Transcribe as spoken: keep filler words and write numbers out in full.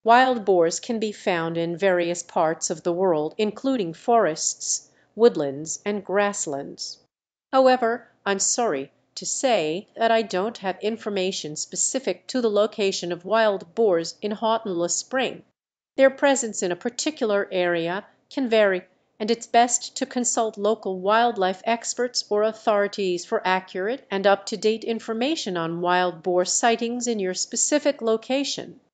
Wild boars can be found in various parts of the world, including forests, woodlands, and grasslands. However, I'm sorry to say that I don't have information specific to the location of wild boars in Houghton Spring. Their presence in a particular area can vary, and it's best to consult local wildlife experts or authorities for accurate and up-to-date information on wild boar sightings in your specific location.